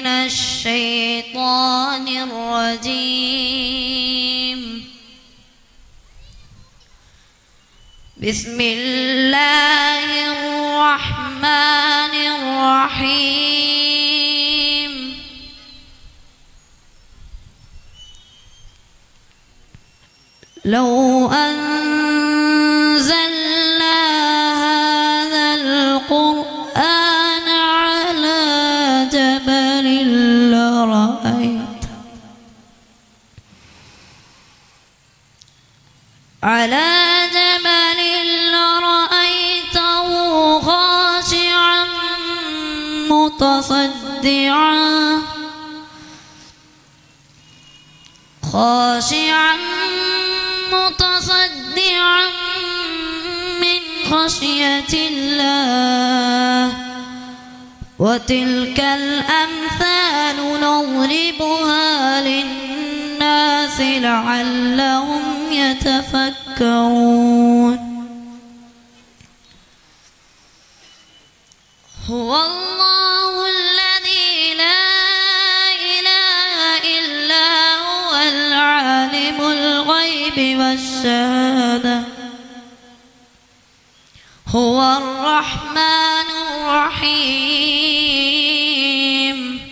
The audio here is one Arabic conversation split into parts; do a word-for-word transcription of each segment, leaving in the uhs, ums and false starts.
من الشيطان الرجيم. بسم الله الرحمن الرحيم. لو أنزلنا هذا القرآن على جبل لرأيت على جبل لرأيته خاشعا متصدعا خاشعا متصدعا من خشية الله. وتلك الأمثال نضربها للناس لعلهم يتفكرون. هو الله الذي لا إله إلا هو العالم الغيب والشهادة. هو الرحمن الرحيم.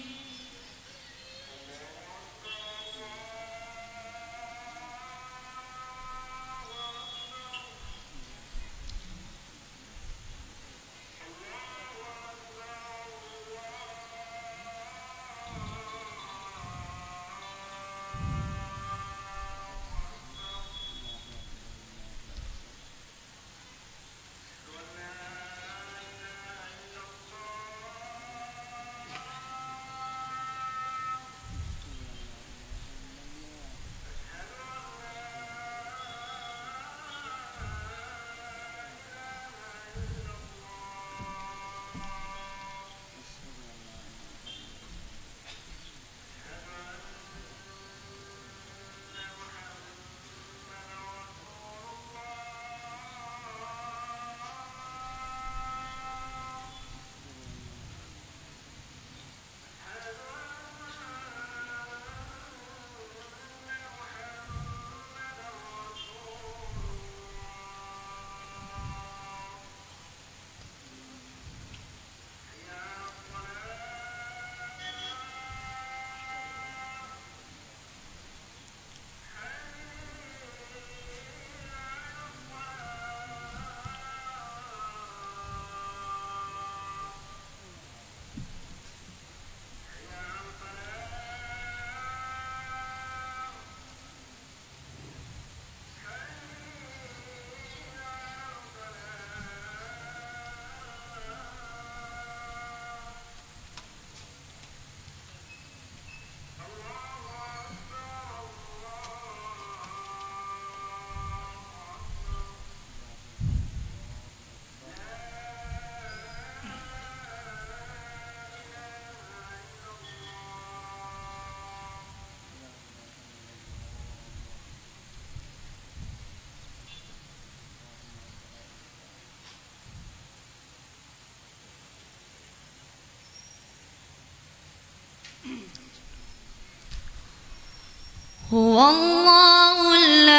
هو الله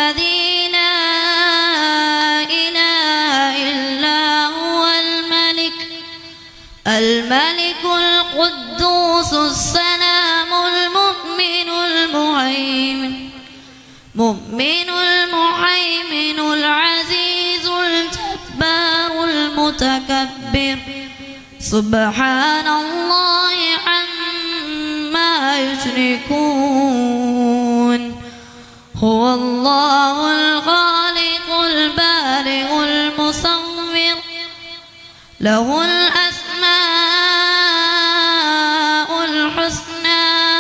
الذي لا إله إلا هو الملك الملك القدوس السلام المؤمن المهيمن مؤمن المهيمن العزيز الجبار المتكبر. سبحان الله عما يشركون. هو الله الخالق البارئ المصور له الأسماء الحسنى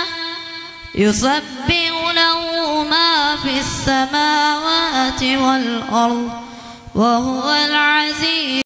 يسبح له ما في السماوات والأرض وهو العزيز